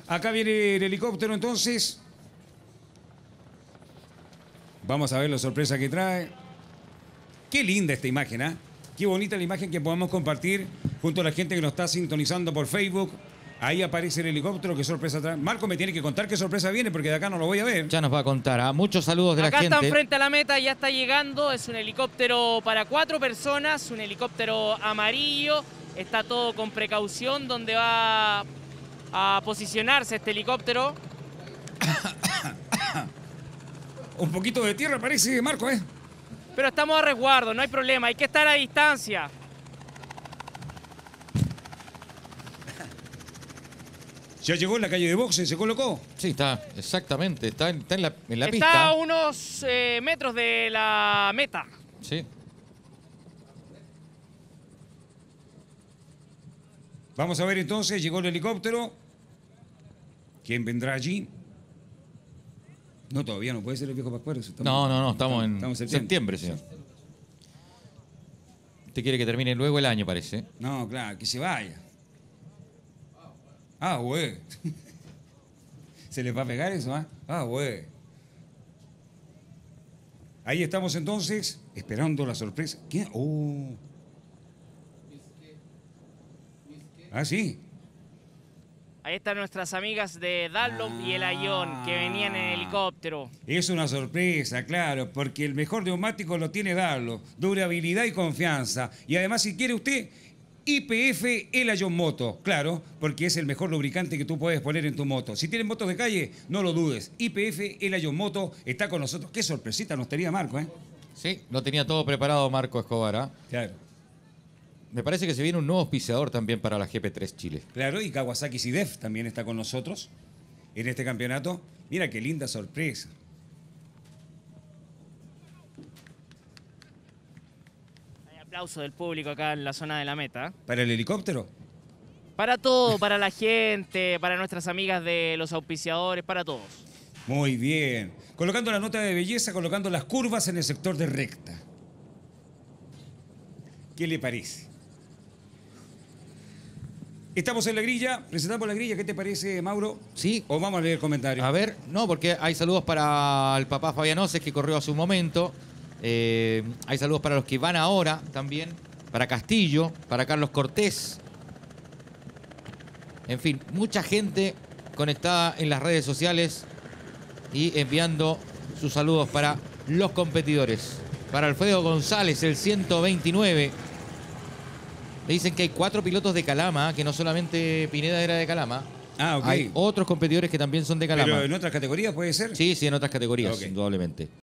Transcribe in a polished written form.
Acá viene el helicóptero entonces. Vamos a ver la sorpresa que trae. Qué linda esta imagen, ¿ah? Qué bonita la imagen que podamos compartir junto a la gente que nos está sintonizando por Facebook. Ahí aparece el helicóptero, qué sorpresa trae. Marco me tiene que contar qué sorpresa viene porque de acá no lo voy a ver. Ya nos va a contar. Muchos saludos de la gente. Acá están frente a la meta, ya está llegando. Es un helicóptero para 4 personas, un helicóptero amarillo. Está todo con precaución donde va a posicionarse este helicóptero. Un poquito de tierra parece, Marco, ¿eh? Pero estamos a resguardo, no hay problema, hay que estar a distancia. Ya llegó en la calle de boxe, se colocó. Sí, está, exactamente. Está en la Está pista. a unos metros de la meta. Sí. Vamos a ver entonces, llegó el helicóptero. ¿Quién vendrá allí? No, todavía no puede ser el viejo Pascuero. No, estamos en septiembre, señor. Usted quiere que termine luego el año, parece. No, claro, que se vaya. Ah, güey. ¿Se les va a pegar eso, ah? Ah, güey. Ahí estamos entonces, esperando la sorpresa. ¿Quién? Oh. Ah, sí. Ahí están nuestras amigas de Dunlop y el Ayón que venían en helicóptero. Es una sorpresa, claro, porque el mejor neumático lo tiene Dunlop. Durabilidad y confianza. Y además, si quiere usted, YPF El Ayón Moto. Claro, porque es el mejor lubricante que tú puedes poner en tu moto. Si tienes motos de calle, no lo dudes. YPF El Ayón Moto está con nosotros. Qué sorpresita nos tenía Marco, ¿eh? Sí, lo tenía todo preparado Marco Escobar, ¿ah? Claro. Me parece que se viene un nuevo auspiciador también para la GP3 Chile. Claro, y Kawasaki SIDEF también está con nosotros en este campeonato. Mira qué linda sorpresa. Hay aplauso del público acá en la zona de la meta. ¿Para el helicóptero? Para todo, para la gente, para nuestras amigas de los auspiciadores, para todos. Muy bien. Colocando la nota de belleza, colocando las curvas en el sector de recta. ¿Qué le parece? Estamos en la grilla, presentamos la grilla. ¿Qué te parece, Mauro? Sí. ¿O vamos a leer comentarios? A ver, no, porque hay saludos para el papá Fabián Oces, que corrió hace un momento. Hay saludos para los que van ahora también. Para Castillo, para Carlos Cortés. En fin, mucha gente conectada en las redes sociales y enviando sus saludos para los competidores. Para Alfredo González, el 129. Me dicen que hay 4 pilotos de Calama, que no solamente Pineda era de Calama. Ah, ok. Hay otros competidores que también son de Calama. ¿Pero en otras categorías puede ser? Sí, en otras categorías, Ok. indudablemente.